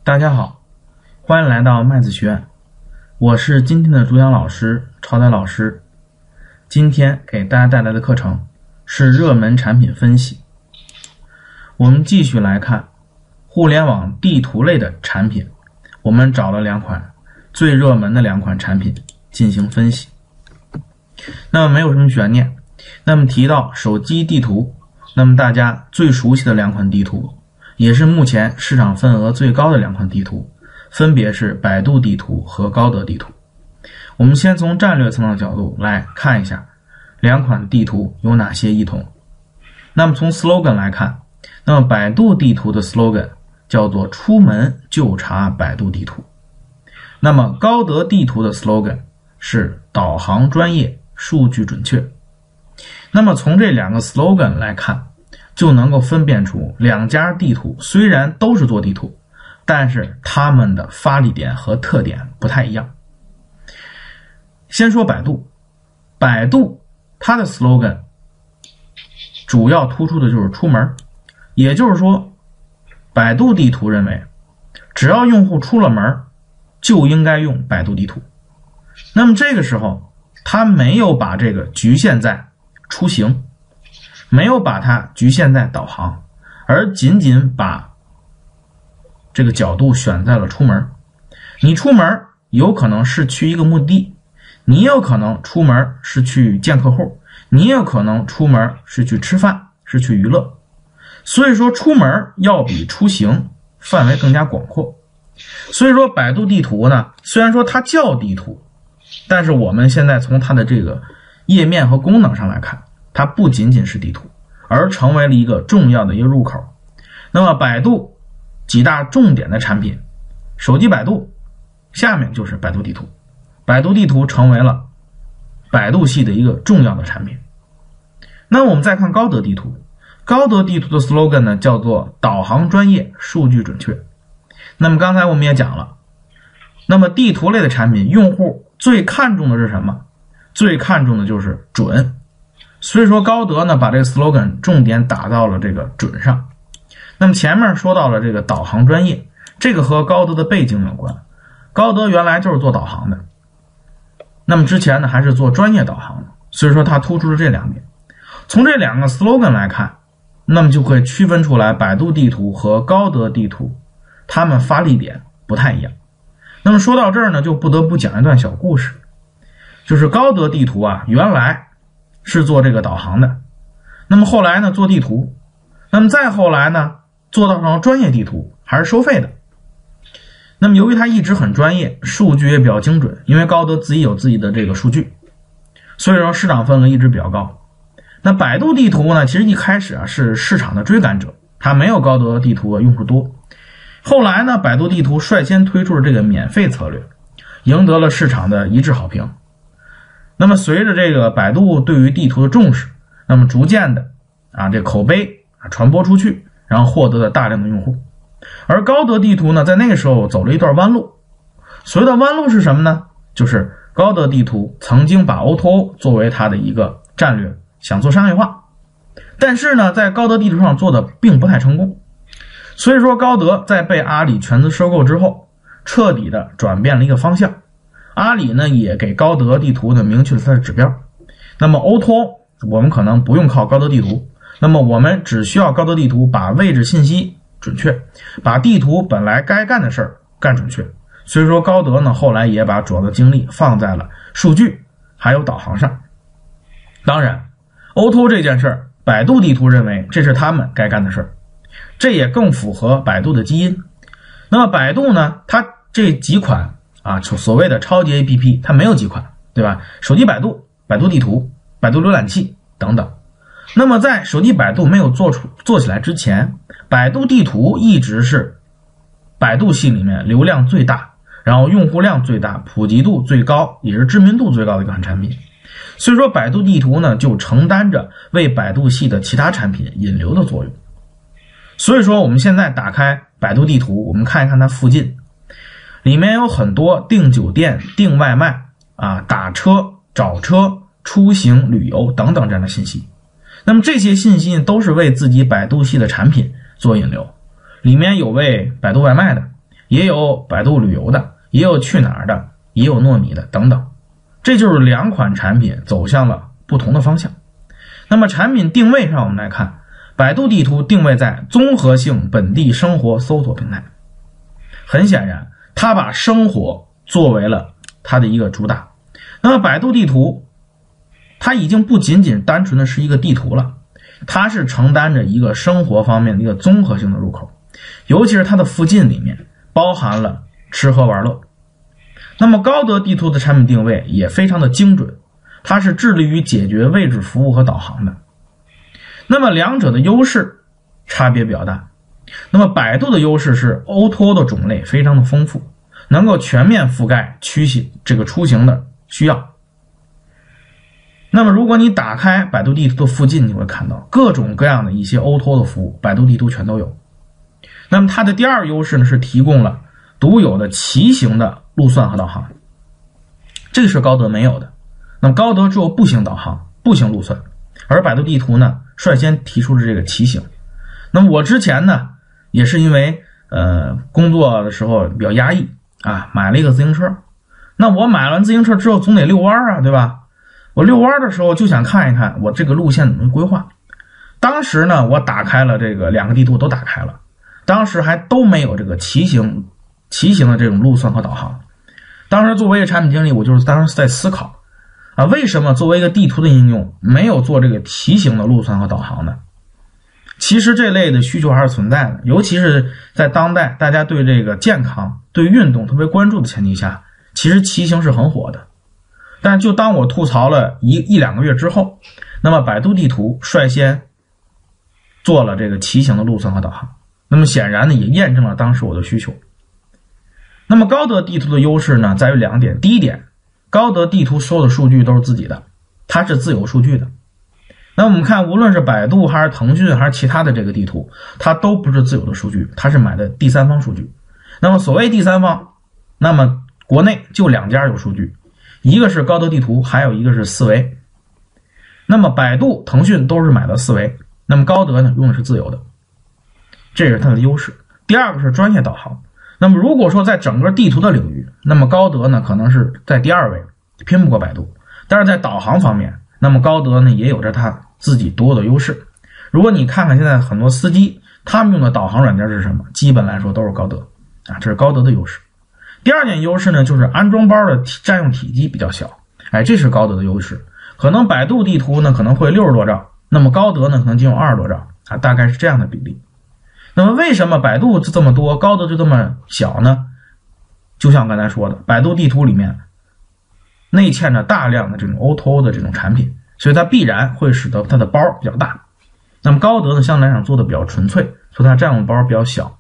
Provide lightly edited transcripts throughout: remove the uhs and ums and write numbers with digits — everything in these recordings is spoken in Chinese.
大家好，欢迎来到麦子学院，我是今天的主讲老师超载老师。今天给大家带来的课程是热门产品分析。我们继续来看互联网地图类的产品，我们找了两款最热门的两款产品进行分析。那么没有什么悬念，那么提到手机地图，那么大家最熟悉的两款地图，也是目前市场份额最高的两款地图，分别是百度地图和高德地图。我们先从战略层的角度来看一下两款地图有哪些异同。那么从 slogan 来看，那么百度地图的 slogan 叫做出门就查百度地图，那么高德地图的 slogan 是导航专业，数据准确。那么从这两个 slogan 来看，就能够分辨出两家地图虽然都是做地图，但是他们的发力点和特点不太一样。先说百度，百度它的 slogan 主要突出的就是出门，也就是说百度地图认为只要用户出了门就应该用百度地图。那么这个时候它没有把这个局限在出行，没有把它局限在导航，而仅仅把这个角度选在了出门。你出门有可能是去一个目的地，你也有可能出门是去见客户，你也有可能出门是去吃饭，是去娱乐。所以说出门要比出行范围更加广阔。所以说百度地图呢，虽然说它叫地图，但是我们现在从它的这个页面和功能上来看，它不仅仅是地图，而成为了一个重要的一个入口。那么百度几大重点的产品，手机百度，下面就是百度地图。百度地图成为了百度系的一个重要的产品。那我们再看高德地图，高德地图的 slogan 呢叫做导航专业，数据准确。那么刚才我们也讲了，那么地图类的产品用户最看重的是什么？最看重的就是准。所以说高德呢把这个 slogan 重点打到了这个准上。那么前面说到了这个导航专业，这个和高德的背景有关。高德原来就是做导航的，那么之前呢还是做专业导航的，所以说它突出了这两点。从这两个 slogan 来看，那么就可以区分出来百度地图和高德地图他们发力点不太一样。那么说到这儿呢，就不得不讲一段小故事，就是高德地图啊原来是做这个导航的，那么后来呢做地图，那么再后来呢做到成专业地图，还是收费的。那么由于它一直很专业，数据也比较精准，因为高德自己有自己的这个数据，所以说市场份额一直比较高。那百度地图呢其实一开始啊是市场的追赶者，它没有高德地图的用户多。后来呢百度地图率先推出了这个免费策略，赢得了市场的一致好评。那么随着这个百度对于地图的重视，那么逐渐的这口碑传播出去，然后获得了大量的用户。而高德地图呢在那个时候走了一段弯路。所谓的弯路是什么呢？就是高德地图曾经把 O2O 作为它的一个战略，想做商业化，但是呢在高德地图上做的并不太成功。所以说高德在被阿里全资收购之后，彻底的转变了一个方向。阿里呢也给高德地图呢明确了它的指标。那么 O2O 我们可能不用靠高德地图，那么我们只需要高德地图把位置信息准确，把地图本来该干的事儿干准确。所以说高德呢后来也把主要的精力放在了数据还有导航上。当然 O2O 这件事儿，百度地图认为这是他们该干的事儿，这也更符合百度的基因。那么百度呢它这几款所谓的超级 APP 它没有几款，对吧？手机百度、百度地图、百度浏览器等等。那么在手机百度没有做起来之前，百度地图一直是百度系里面流量最大，然后用户量最大，普及度最高，也是知名度最高的一款产品。所以说百度地图呢就承担着为百度系的其他产品引流的作用。所以说我们现在打开百度地图，我们看一看它附近，里面有很多订酒店、订外卖打车、找车、出行、旅游等等这样的信息。那么这些信息都是为自己百度系的产品做引流，里面有为百度外卖的， 也有百度旅游的，也有去哪儿的，也有糯米的等等。这就是两款产品走向了不同的方向。那么产品定位上我们来看，百度地图定位在综合性本地生活搜索平台。很显然，它把生活作为了它的一个主打。那么百度地图它已经不仅仅单纯的是一个地图了，它是承担着一个生活方面的一个综合性的入口，尤其是它的附近里面包含了吃喝玩乐。那么高德地图的产品定位也非常的精准，它是致力于解决位置服务和导航的。那么两者的优势差别比较大。那么百度的优势是 O2O 的种类非常的丰富，能够全面覆盖出行的需要。那么如果你打开百度地图的附近，你会看到各种各样的一些 O2O 的服务，百度地图全都有。那么它的第二优势呢，是提供了独有的骑行的路算和导航，这个是高德没有的。那么高德只有步行导航、步行路算，而百度地图呢率先提出了这个骑行。那么我之前呢也是因为工作的时候比较压抑啊，买了一个自行车。那我买完自行车之后总得遛弯啊，对吧？我遛弯的时候就想看一看我这个路线怎么规划。当时呢我打开了这个两个地图都打开了，当时还都没有这个骑行的这种路算和导航。当时作为一个产品经理，我就是当时在思考啊，为什么作为一个地图的应用没有做这个骑行的路算和导航呢？其实这类的需求还是存在的，尤其是在当代大家对这个健康、对运动特别关注的前提下，其实骑行是很火的。但就当我吐槽了一两个月之后，那么百度地图率先做了这个骑行的路算和导航，那么显然呢也验证了当时我的需求。那么高德地图的优势呢在于两点。第一点，高德地图所有的数据都是自己的，它是自有数据的。那我们看无论是百度还是腾讯还是其他的这个地图，它都不是自有的数据，它是买的第三方数据。那么所谓第三方，那么国内就两家有数据，一个是高德地图，还有一个是思维。那么百度、腾讯都是买的思维，那么高德呢用的是自有的，这是它的优势。第二个是专业导航。那么如果说在整个地图的领域，那么高德呢可能是在第二位，拼不过百度。但是在导航方面，那么高德呢也有着它自己独有的优势。如果你看看现在很多司机他们用的导航软件是什么，基本来说都是高德啊，这是高德的优势。第二点优势呢就是安装包的占用体积比较小，这是高德的优势。可能百度地图呢可能会60多兆，那么高德呢可能仅有20多兆啊，大概是这样的比例。那么为什么百度就这么多，高德就这么小呢？就像刚才说的，百度地图里面内嵌着大量的这种 O2O 的这种产品，所以它必然会使得它的包比较大。那么高德呢相对来讲做的比较纯粹，所以它占用包比较小。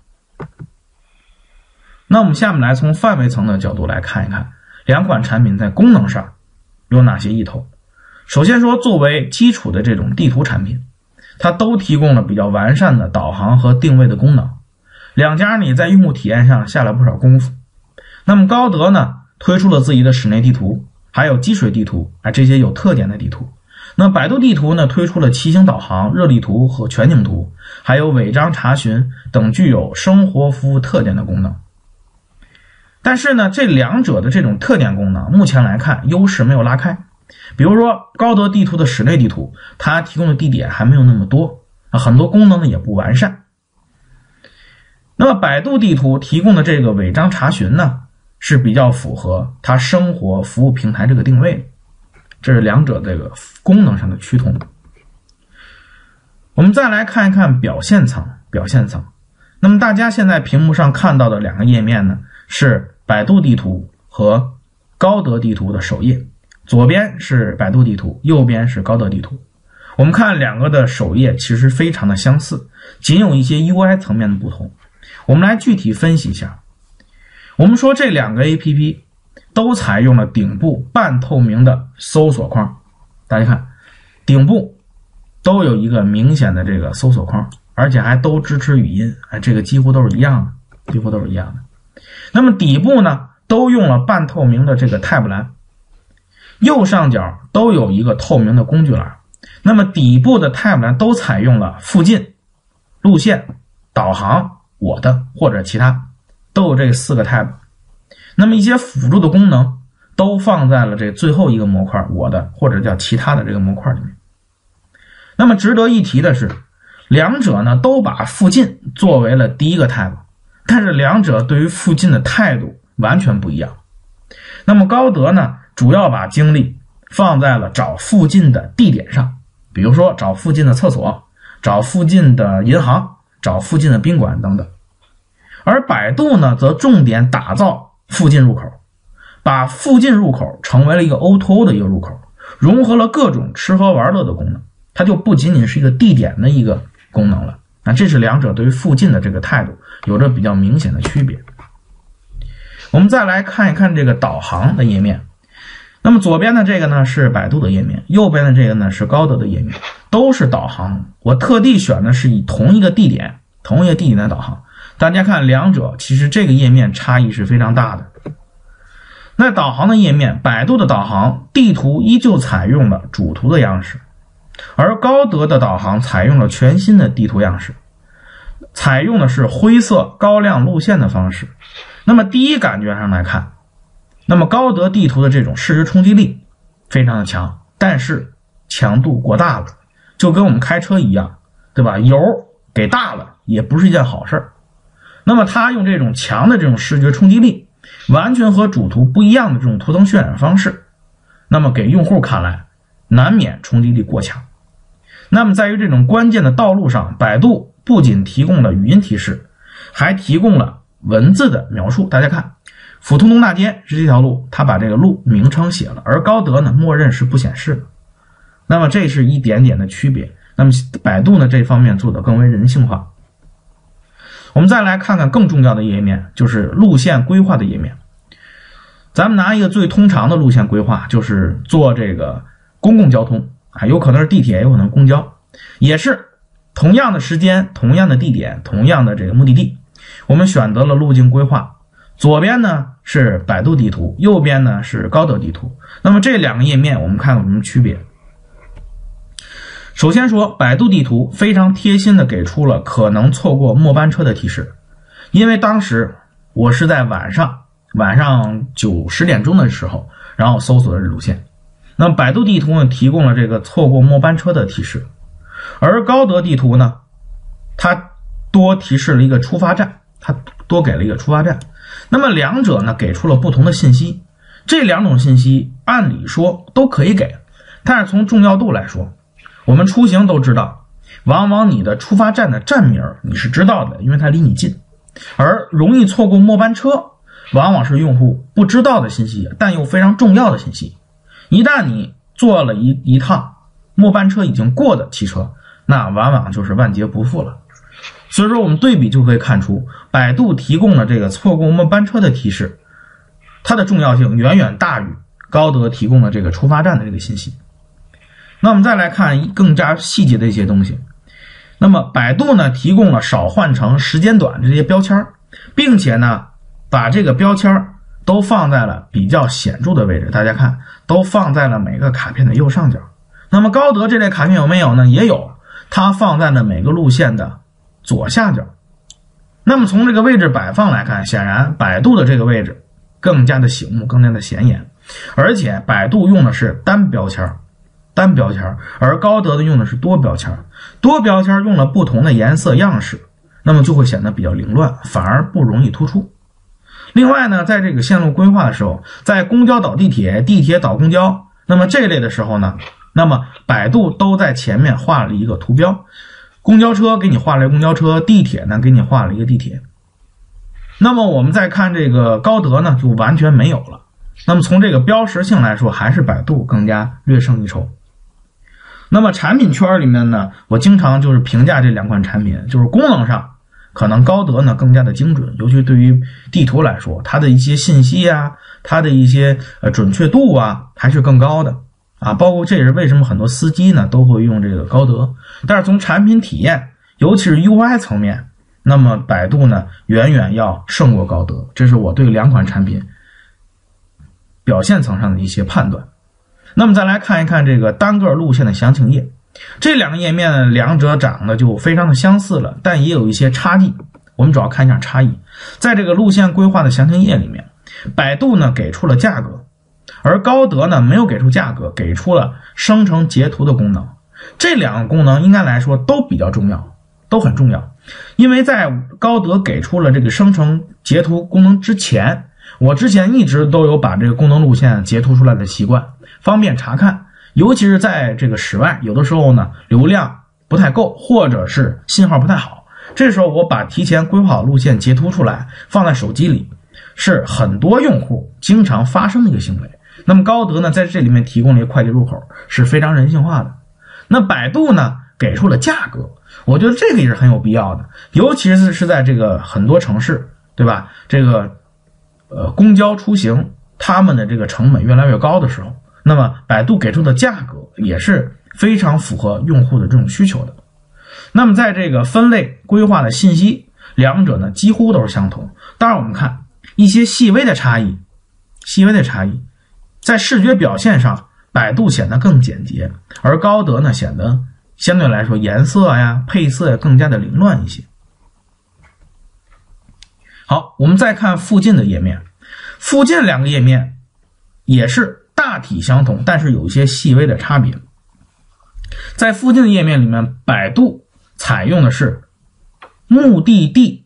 那我们下面来从范围层的角度来看一看两款产品在功能上有哪些异同。首先说，作为基础的这种地图产品，它都提供了比较完善的导航和定位的功能，两家呢在用户体验上下了不少功夫。那么高德呢推出了自己的室内地图，还有积水地图这些有特点的地图。那百度地图呢推出了骑行导航、热力图和全景图，还有违章查询等具有生活服务特点的功能。但是呢这两者的这种特点功能目前来看优势没有拉开。比如说高德地图的室内地图，它提供的地点还没有那么多，很多功能呢也不完善。那么百度地图提供的这个违章查询呢是比较符合它生活服务平台这个定位的，这是两者这个功能上的趋同。我们再来看一看表现层。那么大家现在屏幕上看到的两个页面呢是百度地图和高德地图的首页，左边是百度地图，右边是高德地图。我们看两个的首页其实非常的相似，仅有一些 UI 层面的不同。我们来具体分析一下。我们说这两个 APP 都采用了顶部半透明的搜索框，大家看顶部都有一个明显的这个搜索框，而且还都支持语音，这个几乎都是一样的。那么底部呢都用了半透明的这个 tab 栏，右上角都有一个透明的工具栏。那么底部的 tab 栏都采用了附近、路线、导航、我的或者其他都有这4个 tab， 那么一些辅助的功能都放在了这最后一个模块我的或者叫其他的这个模块里面。那么值得一提的是，两者呢都把附近作为了第一个 tab， 但是两者对于附近的态度完全不一样。那么高德呢主要把精力放在了找附近的地点上，比如说找附近的厕所，找附近的银行，找附近的宾馆等等。而百度呢则重点打造附近入口，把附近入口成为了一个 O2O 的一个入口，融合了各种吃喝玩乐的功能，它就不仅仅是一个地点的一个功能了。那这是两者对于附近的这个态度有着比较明显的区别。我们再来看一看这个导航的页面。那么左边的这个呢是百度的页面，右边的这个呢是高德的页面，都是导航。我特地选的是以同一个地点的导航。大家看两者其实这个页面差异是非常大的。那导航的页面，百度的导航地图依旧采用了主图的样式，而高德的导航采用了全新的地图样式，采用的是灰色高亮路线的方式。那么第一感觉上来看，那么高德地图的这种视觉冲击力非常的强，但是强度过大了，就跟我们开车一样，对吧？油给大了也不是一件好事儿。那么它用这种强的这种视觉冲击力，完全和主图不一样的这种图层渲染方式，那么给用户看来难免冲击力过强。那么在于这种关键的道路上，百度不仅提供了语音提示，还提供了文字的描述。大家看阜通东大街是这条路，它把这个路名称写了，而高德呢默认是不显示的。那么这是一点点的区别。那么百度呢这方面做得更为人性化。我们再来看看更重要的页面，就是路线规划的页面。咱们拿一个最通常的路线规划，就是做这个公共交通啊，有可能是地铁，有可能公交，也是同样的时间、同样的地点、同样的这个目的地，我们选择了路径规划。左边呢是百度地图，右边呢是高德地图。那么这两个页面我们看有什么区别？首先说，百度地图非常贴心的给出了可能错过末班车的提示。因为当时我是在晚上9、10点钟的时候，然后搜索的路线。那么百度地图呢提供了这个错过末班车的提示，而高德地图呢，它多提示了一个出发站，它多给了一个出发站。那么两者呢给出了不同的信息，这两种信息按理说都可以给，但是从重要度来说，我们出行都知道，往往你的出发站的站名你是知道的，因为它离你近，而容易错过末班车往往是用户不知道的信息，但又非常重要的信息。一旦你坐了一趟末班车已经过的汽车，那往往就是万劫不复了。所以说我们对比就可以看出，百度提供了这个错过末班车的提示，它的重要性远远大于高德提供的这个出发站的这个信息。那我们再来看更加细节的一些东西。那么百度呢提供了少换乘、时间短这些标签，并且呢把这个标签都放在了比较显著的位置。大家看，都放在了每个卡片的右上角。那么高德这类卡片有没有呢？也有，它放在了每个路线的左下角。那么从这个位置摆放来看，显然百度的这个位置更加的醒目，更加的显眼，而且百度用的是单标签，而高德的用的是多标签。多标签用了不同的颜色样式，那么就会显得比较凌乱，反而不容易突出。另外呢，在这个线路规划的时候，在公交导地铁、地铁导公交，那么这类的时候呢，那么百度都在前面画了一个图标，公交车给你画了一个公交车，地铁呢给你画了一个地铁。那么我们再看这个高德呢，就完全没有了。那么从这个标识性来说，还是百度更加略胜一筹。那么产品圈里面呢，我经常就是评价这两款产品，就是功能上可能高德呢更加的精准，尤其对于地图来说，它的一些信息啊，它的一些准确度啊还是更高的啊。包括这也是为什么很多司机呢都会用这个高德。但是从产品体验，尤其是 UI 层面，那么百度呢远远要胜过高德，这是我对两款产品表现层上的一些判断。那么再来看一看这个单个路线的详情页，这两个页面呢，两者长得就非常的相似了，但也有一些差异。 我们主要看一下差异。在这个路线规划的详情页里面，百度呢给出了价格，而高德呢没有给出价格，给出了生成截图的功能。这两个功能应该来说都比较重要，都很重要。因为在高德给出了这个生成截图功能之前，我之前一直都有把这个功能路线截图出来的习惯，方便查看。尤其是在这个室外，有的时候呢流量不太够，或者是信号不太好，这时候我把提前规划好路线截图出来放在手机里，是很多用户经常发生的一个行为。那么高德呢在这里面提供了一个快捷入口，是非常人性化的。那百度呢给出了价格，我觉得这个也是很有必要的，尤其是在这个很多城市，对吧？这个公交出行他们的这个成本越来越高的时候，那么百度给出的价格也是非常符合用户的这种需求的。那么在这个分类规划的信息，两者呢几乎都是相同。当然我们看一些细微的差异，在视觉表现上百度显得更简洁，而高德呢显得相对来说颜色呀配色呀更加的凌乱一些。好，我们再看附近的页面，附近两个页面也是大体相同，但是有一些细微的差别。在附近的页面里面，百度采用的是目的地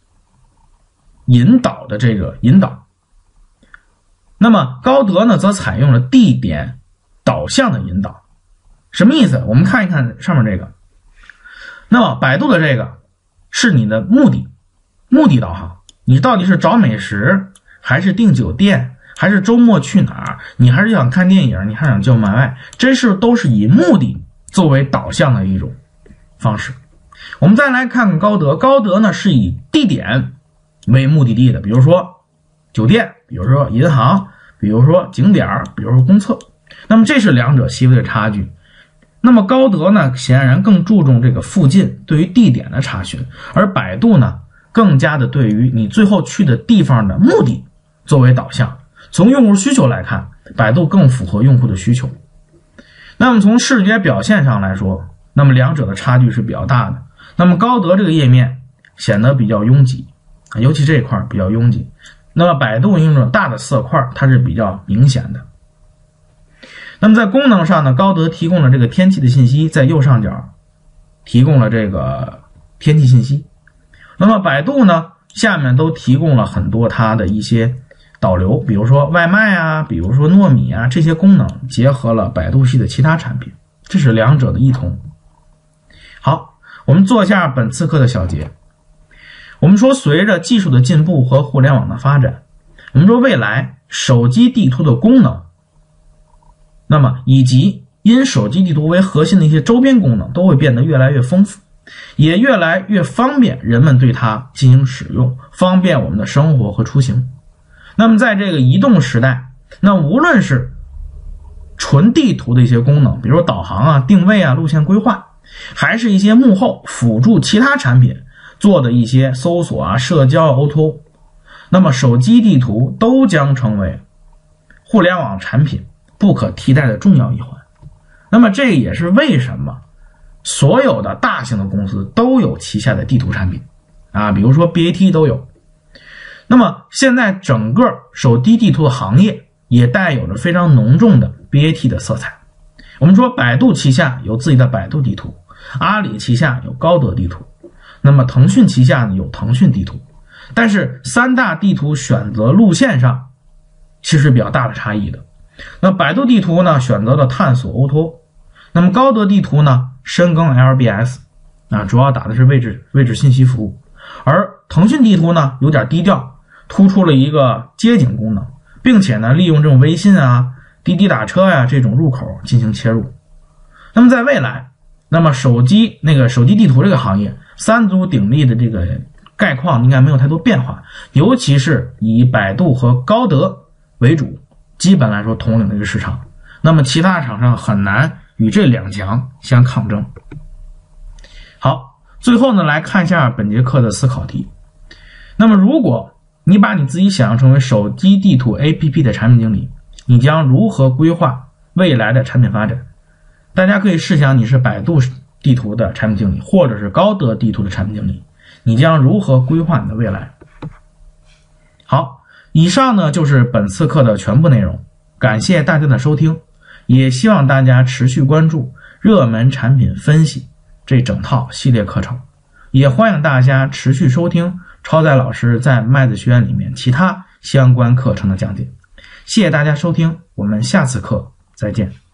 引导的这个引导，那么高德呢则采用了地点导向的引导。什么意思？我们看一看上面这个，那么百度的这个是你的目的导航，你到底是找美食还是订酒店还是周末去哪儿，你还是想看电影，你还想叫外卖，这都是以目的作为导向的一种方式。我们再来看看高德，高德呢是以地点为目的地的，比如说酒店，比如说银行，比如说景点，比如说公厕。那么这是两者细微的差距。那么高德呢显然更注重这个附近对于地点的查询，而百度呢更加的对于你最后去的地方的目的作为导向。从用户需求来看，百度更符合用户的需求。那么从视觉表现上来说，那么两者的差距是比较大的。那么高德这个页面显得比较拥挤，尤其这一块比较拥挤。那么百度用这种大的色块，它是比较明显的。那么在功能上呢，高德提供了这个天气的信息，在右上角提供了这个天气信息。那么百度呢下面都提供了很多它的一些导流，比如说外卖啊，比如说糯米啊，这些功能结合了百度系的其他产品，这是两者的异同。好，我们做一下本次课的小结。我们说随着技术的进步和互联网的发展，我们说未来手机地图的功能，那么以及因手机地图为核心的一些周边功能都会变得越来越丰富，也越来越方便人们对它进行使用，方便我们的生活和出行。那么在这个移动时代，那无论是纯地图的一些功能，比如导航啊、定位啊、路线规划，还是一些幕后辅助其他产品做的一些搜索啊、社交、O2O， 那么手机地图都将成为互联网产品不可替代的重要一环。那么这也是为什么所有的大型的公司都有旗下的地图产品啊，比如说 BAT 都有。那么现在整个手机地图的行业也带有着非常浓重的 BAT 的色彩。我们说百度旗下有自己的百度地图，阿里旗下有高德地图，那么腾讯旗下呢有腾讯地图，但是三大地图选择路线上其实比较大的差异的。那百度地图呢选择了探索 O2O， 那么高德地图呢深耕 LBS， 主要打的是位置信息服务，而腾讯地图呢有点低调，突出了一个街景功能，并且呢利用这种微信啊、滴滴打车呀这种入口进行切入。那么在未来，那么手机地图这个行业三足鼎立的这个概况应该没有太多变化，尤其是以百度和高德为主，基本来说统领这个市场，那么其他厂商很难与这两强相抗争。好，最后呢来看一下本节课的思考题。那么如果你把你自己想象成为手机地图 APP 的产品经理，你将如何规划未来的产品发展？大家可以试想你是百度地图的产品经理，或者是高德地图的产品经理， 你将如何规划你的未来？好，以上呢就是本次课的全部内容，感谢大家的收听，也希望大家持续关注热门产品分析这整套系列课程，也欢迎大家持续收听超载老师在麦子学院里面其他相关课程的讲解。谢谢大家收听，我们下次课再见。